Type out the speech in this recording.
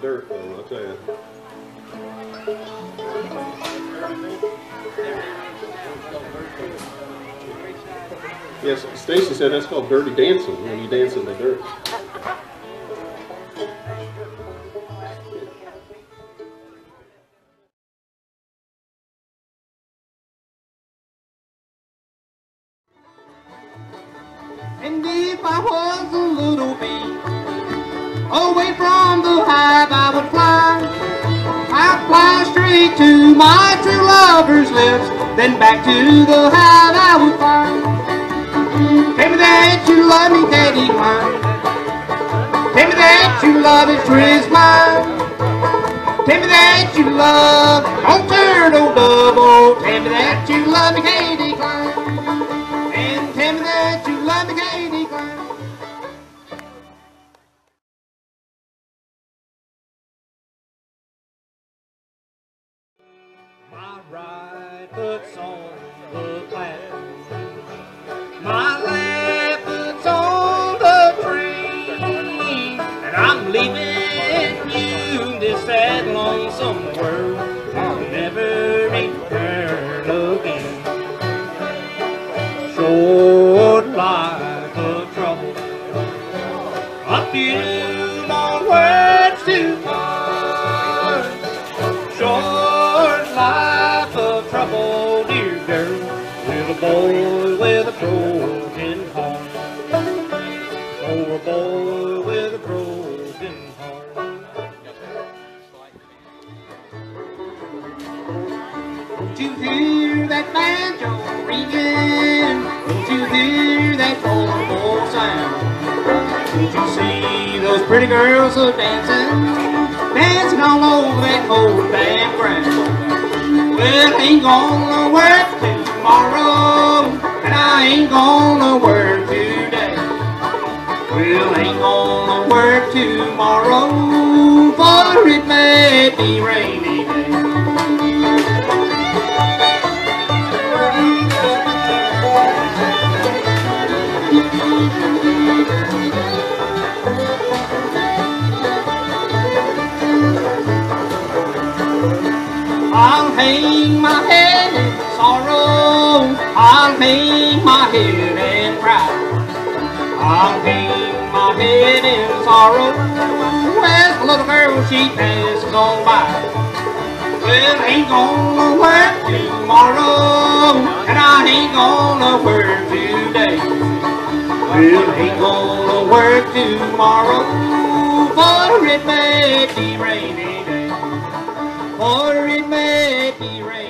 dirt, though, I'll tell you. Yes, Stacy said that's called dirty dancing, when you dance in the dirt. And if I was a little bee, away from the hive I would fly. I'd fly straight to my true lover's lips, then back to the hive I would fly. Tell me that you love me, Daddy, mine. Tell me that you love is Chris mine. Tell me that you love on turtle double. Tell me that you love me, Katie Klein. And tell me that you love me, Katie Klein. My right foot's on the plat. My left foot's on the train. And I'm leaving you this sad lonesome world. I'll never return again. Short life of trouble, a few more words to find. Short life of trouble, dear girl, with a boy with a broken heart. Oh, a boy with a broken heart. Don't you hear that banjo ringing? Don't you hear that horrible sound? Don't you see those pretty girls are dancing all over that old damn ground? Well, I ain't gonna work tomorrow, and I ain't gonna work today. Well, I ain't gonna work tomorrow, for it may be rainy day. I'll hang my head in sorrow, I'll hang my head and cry. I'll hang my head in sorrow as the little girl she passes on by. Well, I ain't gonna work tomorrow, and I ain't gonna work today. Well, I ain't gonna work tomorrow, for it may be rainy day. For it may be rainy.